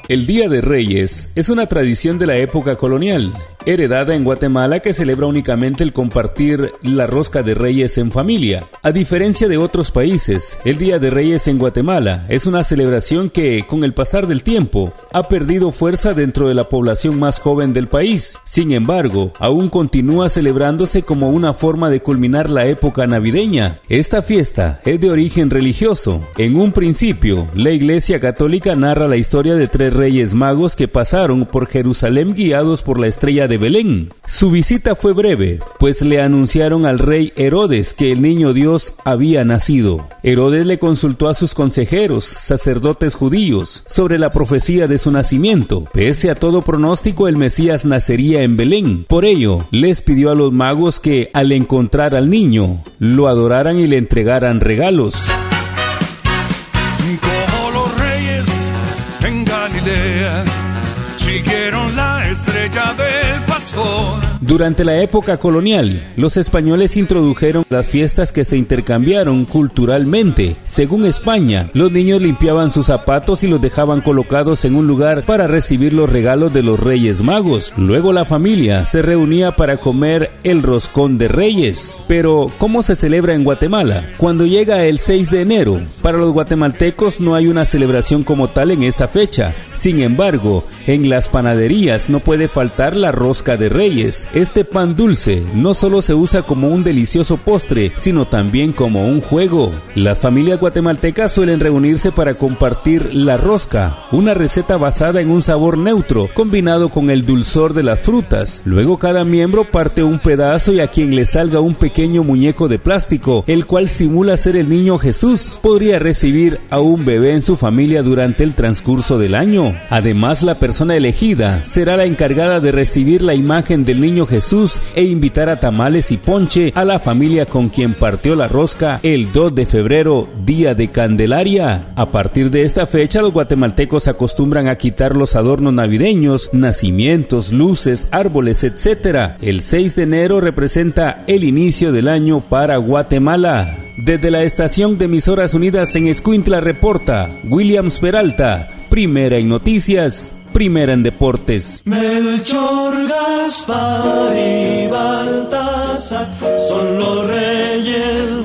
El Día de Reyes es una tradición de la época colonial, heredada en Guatemala, que celebra únicamente el compartir la rosca de Reyes en familia. A diferencia de otros países, el Día de Reyes en Guatemala es una celebración que, con el pasar del tiempo, ha perdido fuerza dentro de la población más joven del país. Sin embargo, aún continúa celebrándose como una forma de culminar la época navideña. Esta fiesta es de origen religioso. En un principio, la Iglesia Católica narra la historia de 3 reyes magos que pasaron por Jerusalén guiados por la estrella de Belén. Su visita fue breve, pues le anunciaron al rey Herodes que el niño Dios había nacido. Herodes le consultó a sus consejeros, sacerdotes judíos, sobre la profecía de su nacimiento. Pese a todo pronóstico, el Mesías nacería en Belén. Por ello, les pidió a los magos que, al encontrar al niño, lo adoraran y le entregaran regalos. Como los reyes en Galilea siguieron la estrella del pastor. Durante la época colonial, los españoles introdujeron las fiestas que se intercambiaron culturalmente. Según España, los niños limpiaban sus zapatos y los dejaban colocados en un lugar para recibir los regalos de los Reyes Magos. Luego la familia se reunía para comer el roscón de Reyes. Pero, ¿cómo se celebra en Guatemala? Cuando llega el 6 de enero, para los guatemaltecos no hay una celebración como tal en esta fecha. Sin embargo, en las panaderías no puede faltar la rosca de Reyes. Este pan dulce no solo se usa como un delicioso postre, sino también como un juego. Las familias guatemaltecas suelen reunirse para compartir la rosca, una receta basada en un sabor neutro, combinado con el dulzor de las frutas. Luego cada miembro parte un pedazo y a quien le salga un pequeño muñeco de plástico, el cual simula ser el niño Jesús, podría recibir a un bebé en su familia durante el transcurso del año. Además, la persona elegida será la encargada de recibir la imagen del niño Jesús e invitar a tamales y ponche a la familia con quien partió la rosca el 2 de febrero, día de Candelaria. A partir de esta fecha, los guatemaltecos acostumbran a quitar los adornos navideños, nacimientos, luces, árboles, etc. El 6 de enero representa el inicio del año para Guatemala. Desde la estación de Emisoras Unidas en Escuintla reporta Williams Peralta, primera en noticias, primera en deportes. Melchor, Gaspar y Baltasar son los reyes